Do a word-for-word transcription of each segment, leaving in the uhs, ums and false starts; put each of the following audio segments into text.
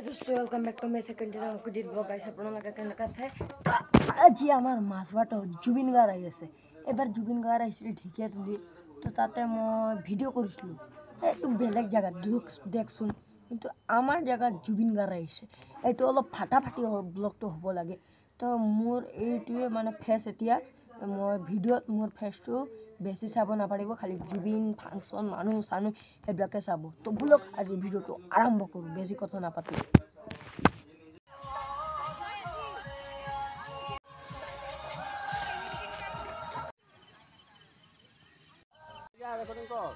So welcome back to my second channel. Good evening, guys. আপোনালোকে কেনেকা আছে? আজি আমাৰ মাজবাট জুবিন গাৰ আহি আছে। এবাৰ জুবিন গাৰ আহিছিল ঢিকিয়া তুলি তো তাতে মই ভিডিও কৰিছিলো। এইটো বেলেগ জায়গা দেখছোন কিন্তু আমাৰ জায়গা জুবিন গাৰ আহিছে। এইটো অলপ ফাটাফাটি ব্লগটো হ'ব লাগে। তো মোৰ এইটোৱে মানে ফেস এতিয়া মই ভিডিওত মোৰ ফেসটো বেছি চাব নাপাৰিব খালি জুবিন ফাংচন মানুহ সানু হেবিলাকে চাব। তো ব্লগ আজি ভিডিওটো আৰম্ভ কৰো বেছি কথা নাপাতো। Ya, recording call.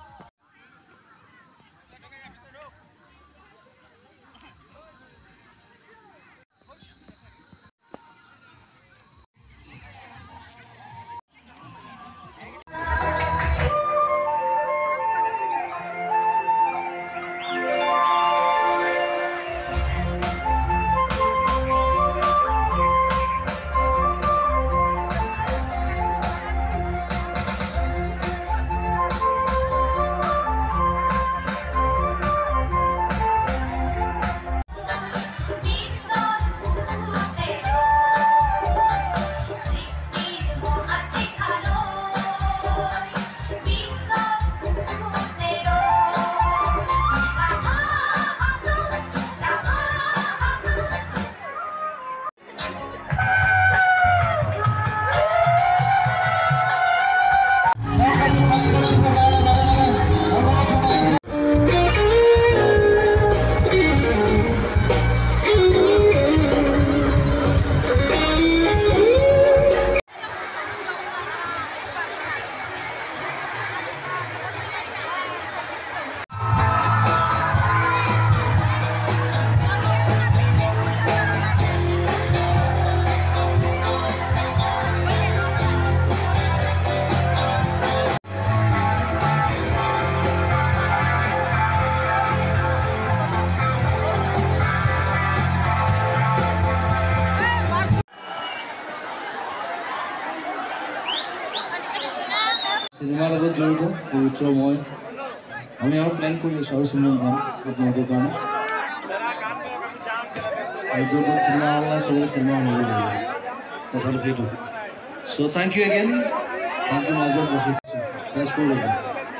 Cinema লগত জড়িত পবিত্ৰ মই আমি আৰু প্ল্যান কৰি আছো আৰু চিনেমা বনাম আপোনালোকৰ কাৰণে আৰু যোনটো চিনেমা অনলাইন চবে চিনেমা হ'ব কথাটো সেইটো so thank you again thank you মাজত বহুত that's for you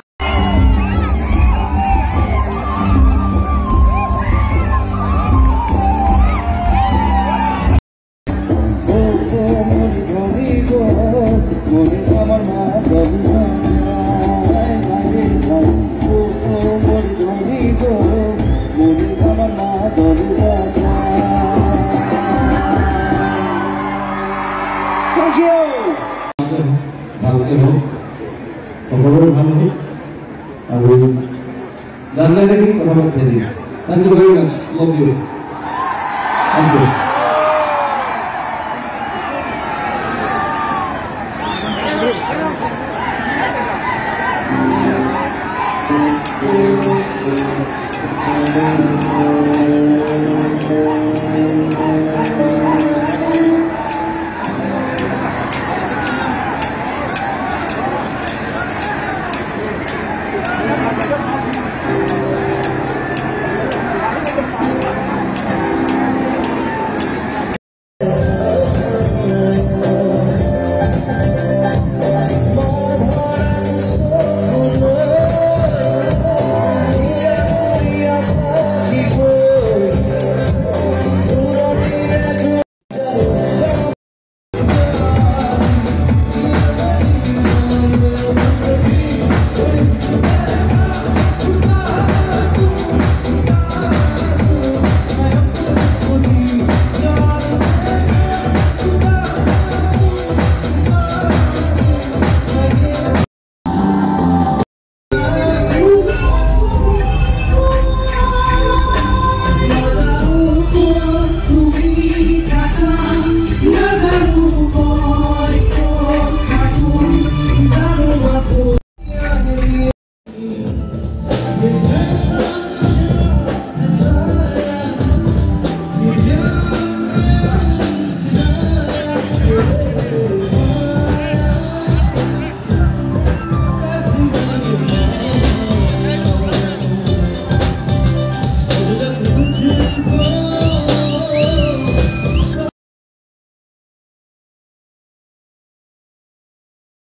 Thank you. Thank you very much. Love you. Thank you.